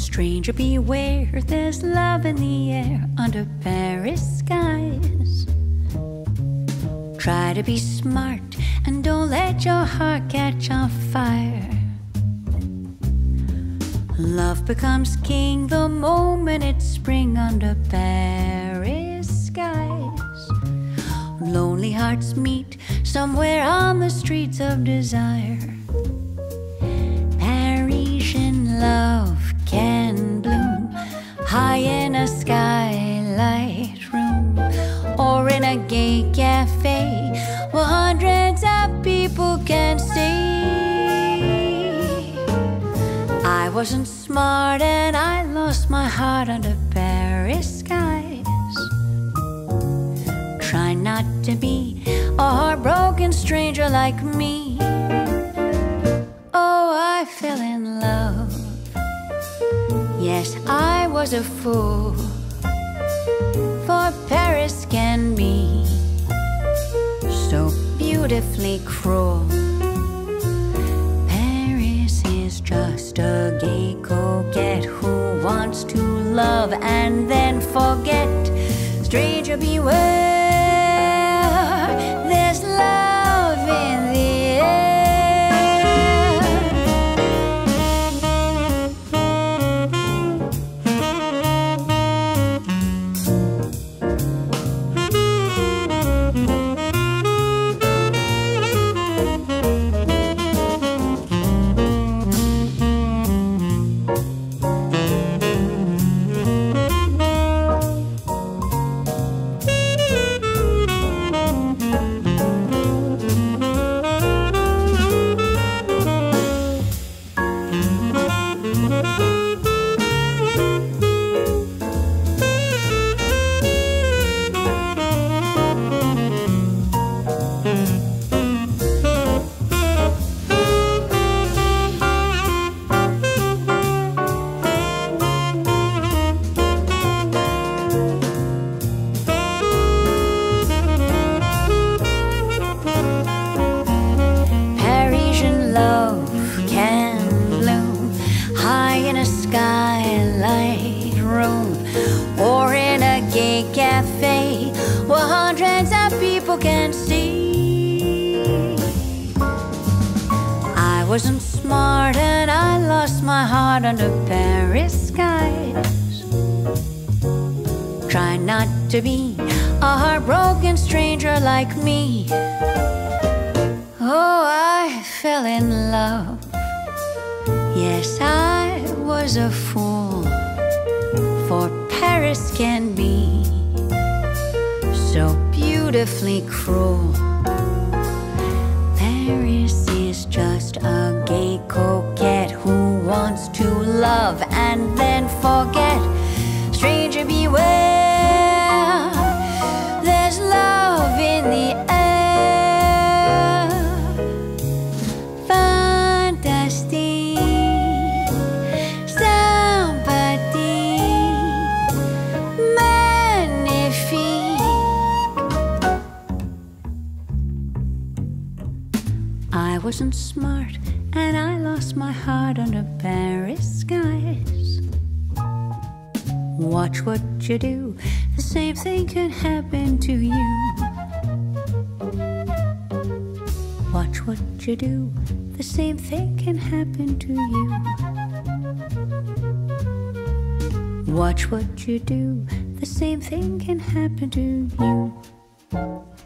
Stranger beware, there's love in the air under Paris skies. Try to be smart and don't let your heart catch on fire. Love becomes king the moment it's spring under Paris skies. Lonely hearts meet somewhere on the streets of desire. Parisian love can bloom high in a skylight room, or in a gay cafe where hundreds of people can see. I wasn't smart and I lost my heart under Paris skies. Try not to be a heartbroken stranger like me. Oh, I fell in love. Yes, I was a fool, for Paris can be so beautifully cruel. Paris is just a gay coquette who wants to love and then forget. Stranger beware, there's love in the skylight room, or in a gay cafe where hundreds of people can see. I wasn't smart and I lost my heart under Paris skies. Try not to be a heartbroken stranger like me. Oh, I fell in love. Yes, I was a fool, for Paris can be so beautifully cruel. Paris is just a gay coquette who wants to love and then forget. Stranger beware, there's love in the air. Fantastique, I wasn't smart and I lost my heart under Paris skies. Watch what you do, the same thing can happen to you. Watch what you do, the same thing can happen to you. Watch what you do, the same thing can happen to you.